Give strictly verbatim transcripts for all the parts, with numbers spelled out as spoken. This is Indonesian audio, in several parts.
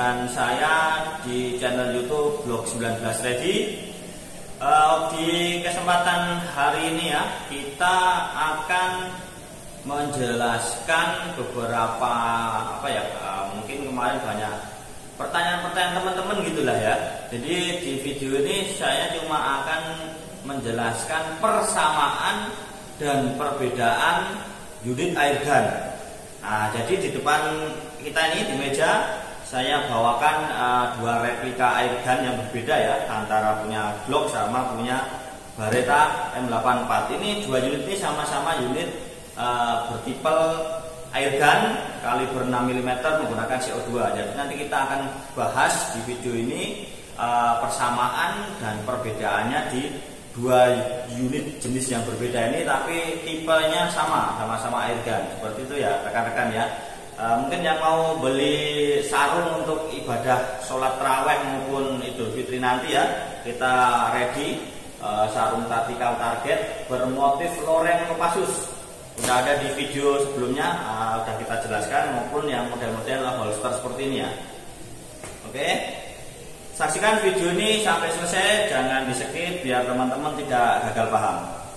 dengan saya di channel YouTube Blog sembilan belas Ready. Uh, di kesempatan hari ini ya, kita akan menjelaskan beberapa apa ya, uh, mungkin kemarin banyak pertanyaan-pertanyaan teman-teman gitulah ya. Jadi di video ini saya cuma akan menjelaskan persamaan dan perbedaan unit airgun. Nah, jadi di depan kita ini di meja saya bawakan uh, dua replika airgun yang berbeda ya, antara punya Glock sama punya Beretta M delapan puluh empat. Ini dua unit ini sama-sama unit uh, bertipe airgun kaliber enam milimeter menggunakan C O dua. Jadi nanti kita akan bahas di video ini uh, persamaan dan perbedaannya di dua unit jenis yang berbeda ini, tapi tipenya sama, sama-sama airgun. Seperti itu ya rekan-rekan ya. Uh, mungkin yang mau beli sarung untuk ibadah sholat tarawih maupun Idul Fitri nanti ya, kita ready uh, sarung tactical target bermotif loreng Kopassus. Sudah ada di video sebelumnya, uh, sudah kita jelaskan, maupun yang model-model holster seperti ini ya. Oke, saksikan video ini sampai selesai, jangan di skip biar teman-teman tidak gagal paham.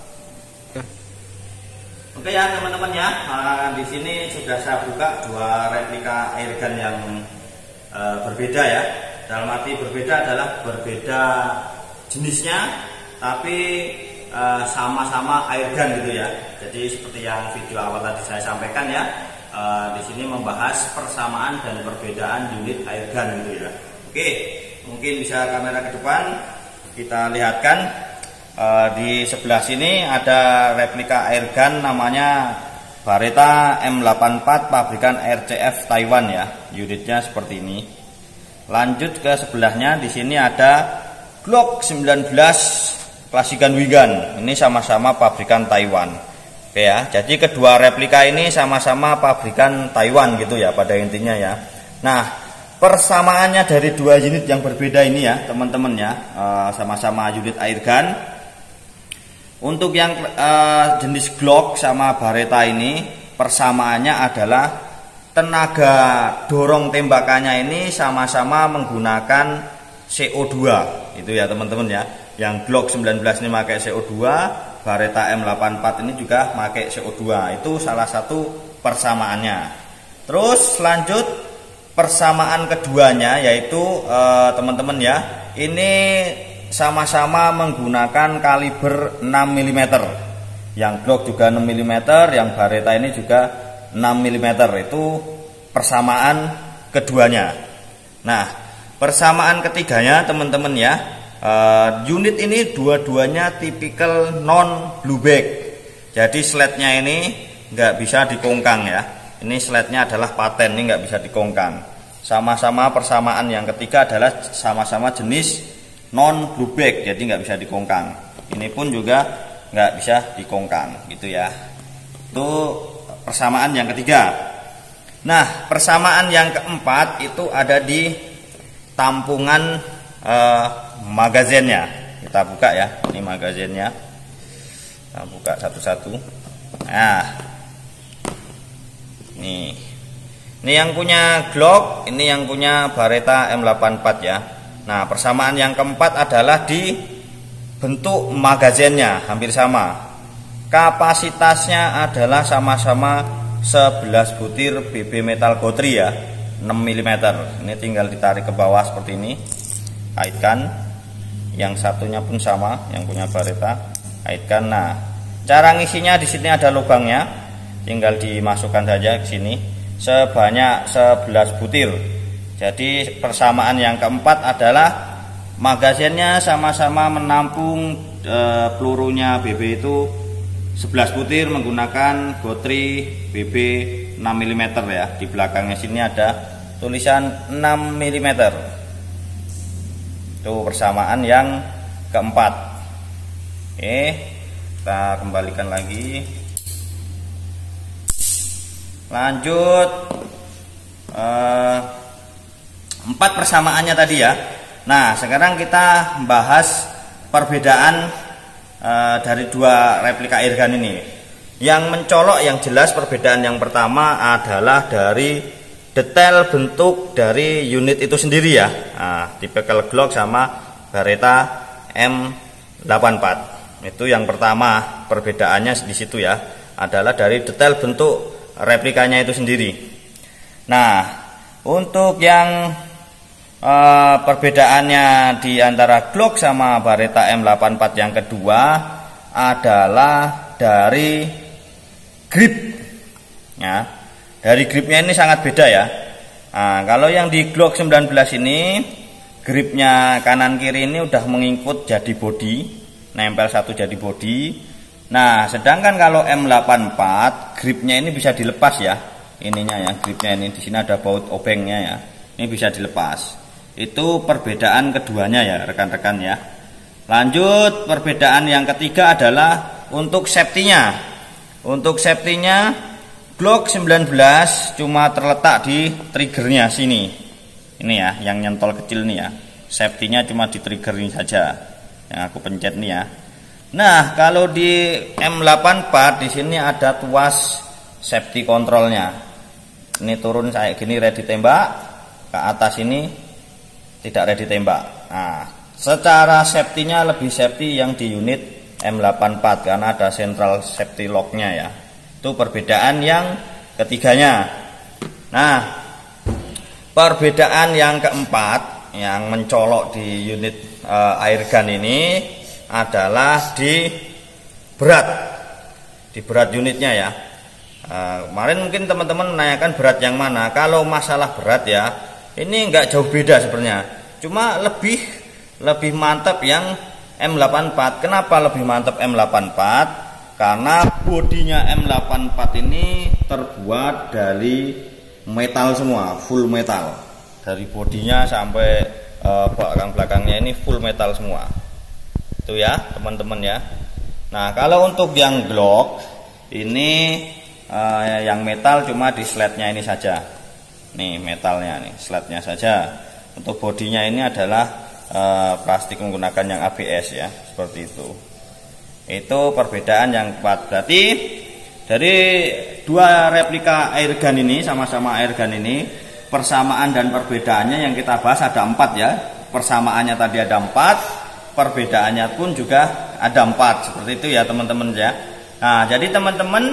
Oke ya teman-teman ya, nah, di sini sudah saya buka dua replika airgun yang e, berbeda ya. Dalam arti berbeda adalah berbeda jenisnya, tapi sama-sama airgun gitu ya. Jadi seperti yang video awal tadi saya sampaikan ya, e, di sini membahas persamaan dan perbedaan unit airgun gitu ya. Oke, mungkin bisa kamera ke depan kita lihatkan. Uh, di sebelah sini ada replika airgun namanya Beretta M delapan puluh empat pabrikan R C F Taiwan ya. Unitnya seperti ini. Lanjut ke sebelahnya, di sini ada Glock sembilan belas Classic Gun Wigan. Ini sama-sama pabrikan Taiwan. Oke ya. Jadi kedua replika ini sama-sama pabrikan Taiwan gitu ya pada intinya ya. Nah, persamaannya dari dua unit yang berbeda ini ya teman-teman ya, uh, sama-sama unit airgun. Untuk yang uh, jenis Glock sama Beretta ini persamaannya adalah tenaga dorong tembakannya ini sama-sama menggunakan C O dua itu ya teman-teman ya. Yang Glock sembilan belas ini pakai C O dua, Beretta M delapan puluh empat ini juga pakai C O dua. Itu salah satu persamaannya. Terus lanjut persamaan keduanya yaitu uh, teman-teman ya, ini sama-sama menggunakan kaliber enam milimeter. Yang Glock juga enam milimeter, yang Beretta ini juga enam milimeter. Itu persamaan keduanya. Nah, persamaan ketiganya teman-teman ya, uh, unit ini dua-duanya tipikal non blueback. Jadi slednya ini nggak bisa dikongkang ya. Ini slednya adalah paten, ini nggak bisa dikongkang. Sama-sama persamaan yang ketiga adalah sama-sama jenis non blueback, jadi nggak bisa dikongkang. Ini pun juga nggak bisa dikongkang gitu ya. Itu persamaan yang ketiga. Nah, persamaan yang keempat itu ada di tampungan eh, magazinnya. Kita buka ya, ini magazinnya. Kita buka satu-satu. Nah, nih, ini yang punya Glock, ini yang punya Beretta M delapan puluh empat ya. Nah, persamaan yang keempat adalah di bentuk magazinnya, hampir sama. Kapasitasnya adalah sama-sama sebelas butir B B metal gotri ya, enam milimeter. Ini tinggal ditarik ke bawah seperti ini. Kaitkan. Yang satunya pun sama, yang punya Beretta. Kaitkan. Nah, cara ngisinya di sini ada lubangnya. Tinggal dimasukkan saja ke sini sebanyak sebelas butir. Jadi persamaan yang keempat adalah magazinnya sama-sama menampung e, pelurunya B B itu sebelas butir menggunakan gotri B B enam milimeter ya. Di belakangnya sini ada tulisan enam milimeter. Itu persamaan yang keempat. Oke, kita kembalikan lagi. Lanjut eh, empat persamaannya tadi ya. Nah, sekarang kita membahas perbedaan e, dari dua replika airgun ini. Yang mencolok yang jelas perbedaan yang pertama adalah dari detail bentuk dari unit itu sendiri ya. Nah, tipikal Glock sama Beretta M delapan empat. Itu yang pertama, perbedaannya di situ ya, adalah dari detail bentuk replikanya itu sendiri. Nah, untuk yang uh, perbedaannya di antara Glock sama Beretta M delapan empat yang kedua adalah dari grip ya. Dari gripnya ini sangat beda ya. Nah, kalau yang di Glock sembilan belas ini gripnya kanan kiri ini udah mengikut jadi body, nempel satu jadi body. Nah, sedangkan kalau M delapan empat gripnya ini bisa dilepas ya. Ininya ya, gripnya ini di sini ada baut obengnya ya. Ini bisa dilepas. Itu perbedaan keduanya ya, rekan-rekan ya. Lanjut, perbedaan yang ketiga adalah untuk safety-nya. Untuk safety-nya Glock sembilan belas cuma terletak di triggernya sini. Ini ya, yang nyentol kecil nih ya. Safety-nya cuma di trigger ini saja. Yang aku pencet nih ya. Nah, kalau di M delapan empat di sini ada tuas safety controlnya. Ini turun kayak gini ready tembak, ke atas ini tidak ready tembak. Nah, secara safety-nya lebih safety yang di unit M delapan empat karena ada central safety lock-nya ya. Itu perbedaan yang ketiganya. Nah, perbedaan yang keempat yang mencolok di unit uh, airgun ini adalah di berat, di berat unitnya ya. Uh, kemarin mungkin teman-teman menanyakan berat yang mana. Kalau masalah berat ya, ini nggak jauh beda sebenarnya. Cuma lebih lebih mantap yang M delapan empat. Kenapa lebih mantap M delapan empat? Karena bodinya M delapan empat ini terbuat dari metal semua, full metal. Dari bodinya sampai uh, belakang-belakangnya ini full metal semua. Itu ya, teman-teman ya. Nah, kalau untuk yang Glock ini uh, yang metal cuma di slednya ini saja. Nih metalnya nih, slednya saja. Untuk bodinya ini adalah uh, plastik menggunakan yang A B S ya, seperti itu. Itu perbedaan yang keempat. Berarti dari dua replika airgun ini, sama-sama airgun ini, persamaan dan perbedaannya yang kita bahas ada empat ya. Persamaannya tadi ada empat, perbedaannya pun juga ada empat. Seperti itu ya teman-teman ya. Nah, jadi teman-teman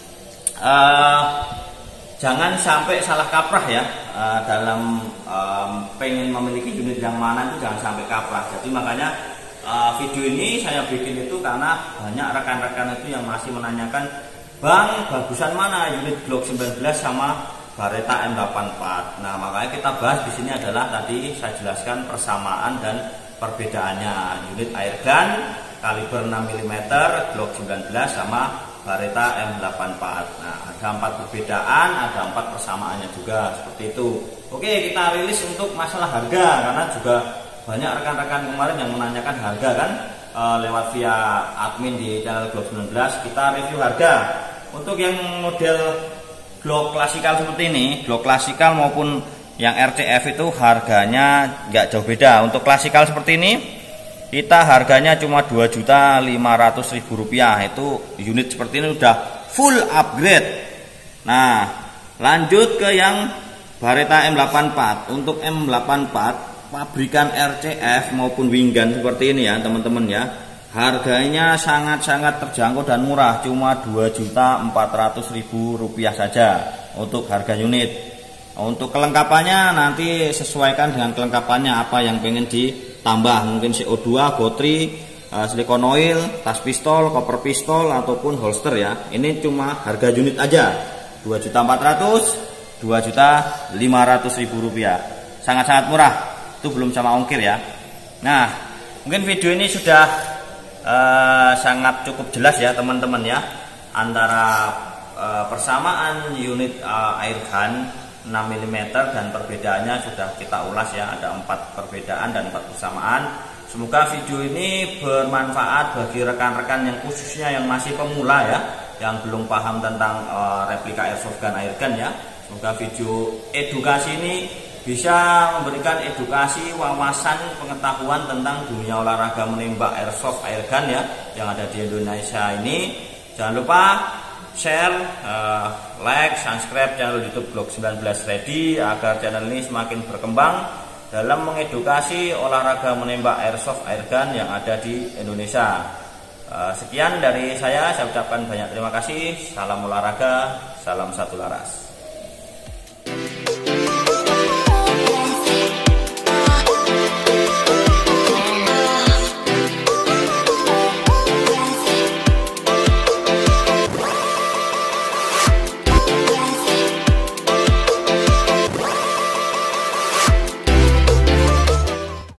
uh, jangan sampai salah kaprah ya uh, dalam um, pengen memiliki unit yang mana itu jangan sampai kaprah. Jadi makanya uh, video ini saya bikin itu karena banyak rekan-rekan itu yang masih menanyakan, Bang, bagusan mana unit Glock sembilan belas sama Beretta M delapan empat. Nah, makanya kita bahas di sini adalah tadi saya jelaskan persamaan dan perbedaannya unit airgun kaliber enam milimeter Glock sembilan belas sama Beretta M delapan empat. Nah, ada empat perbedaan, ada empat persamaannya juga, seperti itu. Oke, kita rilis untuk masalah harga karena juga banyak rekan-rekan kemarin yang menanyakan harga kan e, lewat via admin di channel Glock sembilan belas. Kita review harga untuk yang model Glock klasikal seperti ini, Glock klasikal maupun yang R C F itu harganya nggak jauh beda. Untuk klasikal seperti ini kita harganya cuma dua juta lima ratus ribu rupiah. Itu unit seperti ini udah full upgrade. Nah, lanjut ke yang Beretta M delapan empat. Untuk M delapan empat pabrikan R C F maupun winggun seperti ini ya teman-teman ya, harganya sangat-sangat terjangkau dan murah, cuma dua juta empat ratus ribu rupiah saja untuk harga unit. Untuk kelengkapannya nanti sesuaikan dengan kelengkapannya apa yang pengen ditambah, mungkin C O dua, baterai, silikon oil, tas pistol, koper pistol ataupun holster ya. Ini cuma harga unit aja dua juta empat ratus, dua juta lima ratus ribu rupiah. Sangat-sangat murah. Itu belum sama ongkir ya. Nah, mungkin video ini sudah uh, sangat cukup jelas ya teman-teman ya, antara uh, persamaan unit uh, airgun enam milimeter dan perbedaannya sudah kita ulas ya. Ada empat perbedaan dan empat persamaan. Semoga video ini bermanfaat bagi rekan-rekan yang khususnya yang masih pemula ya, yang belum paham tentang uh, replika airsoft gun airgun ya. Semoga video edukasi ini bisa memberikan edukasi, wawasan, pengetahuan tentang dunia olahraga menembak airsoft airgun ya yang ada di Indonesia ini. Jangan lupa share, uh, like, subscribe channel YouTube Glock sembilan belas Ready agar channel ini semakin berkembang dalam mengedukasi olahraga menembak airsoft airgun yang ada di Indonesia. Uh, sekian dari saya, saya ucapkan banyak terima kasih. Salam olahraga, salam satu laras.